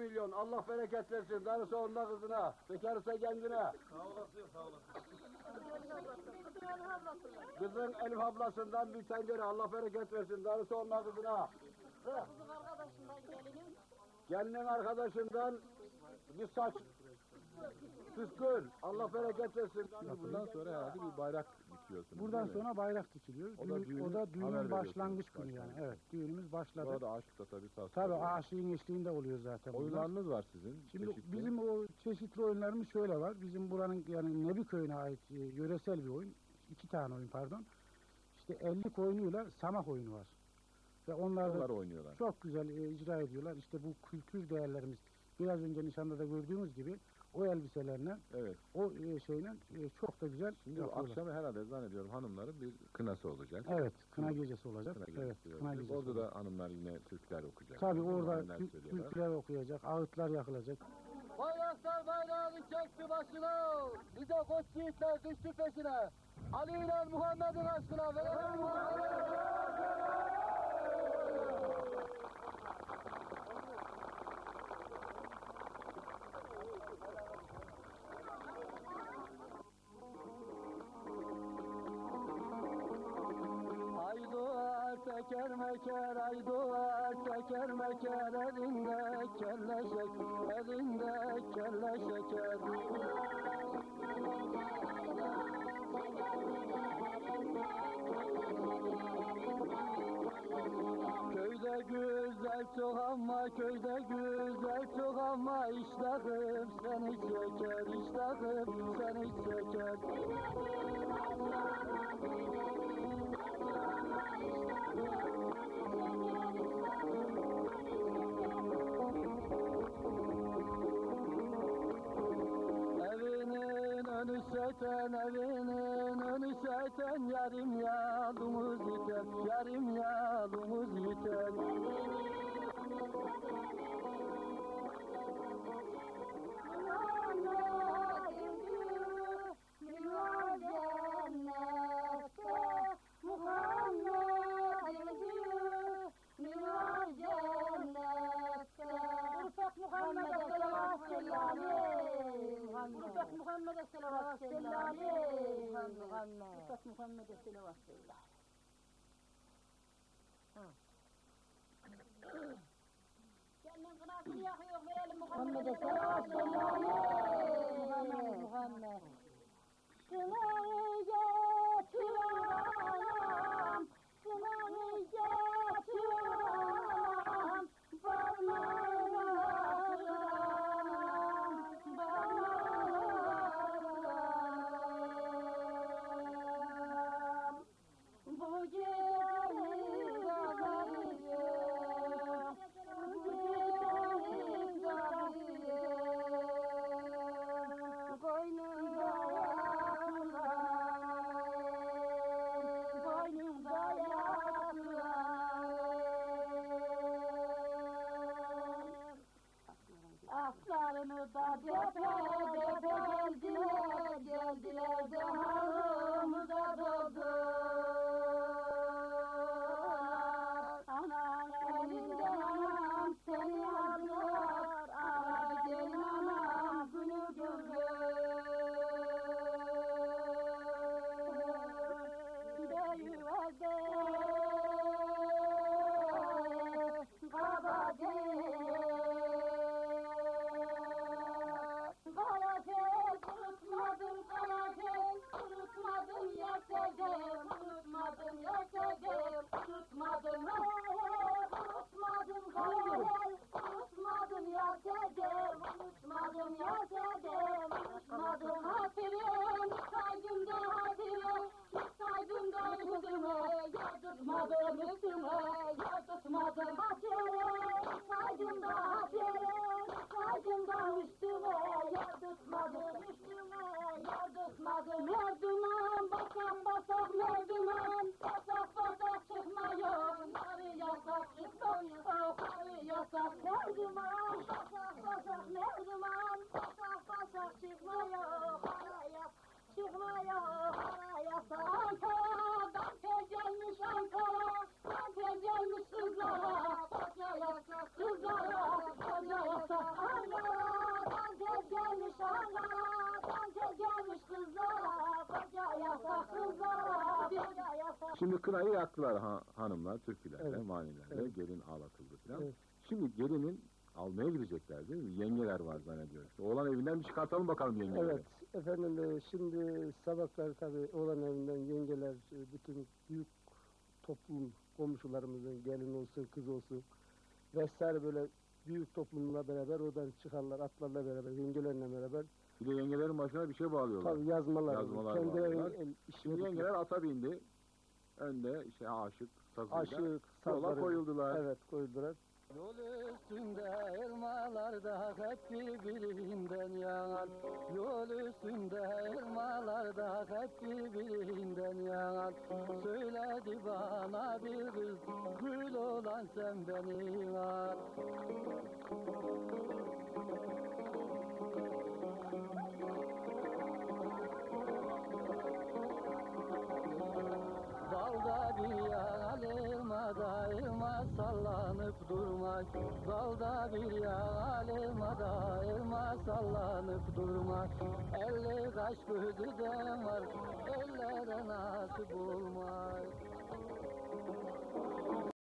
milyon. Allah bereket versin. Darısı onunla kızına. Bekarsa kendine. Sağ olasın, sağ olasın. Kızın Elif ablasından bir tencere. Allah bereket versin. Darısı onunla kızına. Kızın arkadaşından gelinin. Gelinin arkadaşından bir saç. Püskül. Allah bereket versin. Bundan sonra herhalde bir bayrak dikiyorsunuz. Buradan sonra bayrak dikiliyor. O da düğünün haber başlangıç günü veriyorsunuz yani. Evet, düğünümüz başladı. Sonra da aşkta tabii saz. Tabii aşığın eşliğinde oluyor zaten. Oyunlarınız var sizin. Şimdi çeşitli. bizim o çeşitli oyunlarımız şöyle var. Bizim buranın yani Nebi köyüne ait yöresel bir oyun. 2 tane oyun pardon. İşte 50 oyunuyla samak oyunu var. Ve onlar oynuyorlar. Çok güzel icra ediyorlar. İşte bu kültür değerlerimiz biraz önce nişanda da gördüğümüz gibi o elbiselerle, evet. O şeyle çok da güzel. Şimdi akşamı herhalde zannediyorum hanımların bir kınası olacak. Evet, kına gecesi olacak. Evet, kına gecesi orada da hanımlar yine türküler okuyacak. Tabii orada türküler okuyacak, ağıtlar yakılacak. Bayraktar bayrağını çekti başına, bize koç yiğitler düştü peşine. Ali ile Muhammed'in aşkına verelim Muhammed'e. Teker meker ay doğar teker meker elinde kelle şeker elinde kelle şeker köyde güzel çok ama köyde güzel çok ama iştahım seni çeker iştahım seni çeker evinin önü seten yarım yalımız yiter yarım yalımız yiter Muhammed'e Muhammed'e selavat sellâli Muhammed'e selavat sellâli Kendin kınasını yakıyor verelim Muhammed'e selavat sellâli Muhammed Kınayı getir anam Kınayı getir anam Aslarını da depe geldiler, geldiler de halımıza doldular. Anan elinden anam seni aldılar, ana gelin anam günü güldür. Deyüverde kabade Unutmadım ya sevdim, unutmadım ya sevdim, unutmadım hayal, unutmadım ya sevdim, unutmadım ya sevdim, unutmadım hatırım, saydım da hatırım, saydım da üstüme, ya tutmadım üstüme, ya tutmadım hatırım, saydım da hatırım, saydım da üstüme, ya tutmadım üstüme, ya tutmadım merdiven, basak basak merdiven, basak basak çıkmıyor, karı yasak çıkmıyor, karı yasak merdiven, basak basak merdiven, basak basak çıkmıyor, karı yasak çıkmıyor, karı yasak. Ankara'dan tez gelmiş Ankara, tez gelmiş kızlara, koca yasak kızlara, koca yasak yasak kızlara bir de yasak. Şimdi kınayı yaktılar hanımlar, türkülerle, Evet. manilerle, Evet. gelin ağlatıldı filan. Evet. Şimdi gelinin almaya gidecekler değil mi? Yengeler var zannediyorum. İşte oğlan evinden bir çıkartalım bakalım yengeleri. Evet, efendim şimdi sabahlar tabii oğlan evinden yengeler, bütün büyük toplum, komşularımızın gelin olsun, kız olsun vesaire böyle büyük toplumla beraber oradan çıkarlar, atlarla beraber, yengelerle beraber. Bir de yengelerin başına bir şey bağlıyorlar. Tabii yazmalar, Yazmalar kendi bağlıyorlar. işini Şimdi yengeler ata bindi. Önde işte aşık, sazıyla. aşık, Yola sazları- koyuldular. Evet, koyuldular. Yol üstünde elmalarda hep birbirinden yanar. Yol üstünde elmalarda hep birbirinden yanar. Söyledi bana bir kız, gül olan sen beni yar. Dalda bir yağal elmada elma sallanıp durmak. Dalda bir yağal elmada elma sallanıp durmak. 50 kaş gözü de var ellere nasip olmaz.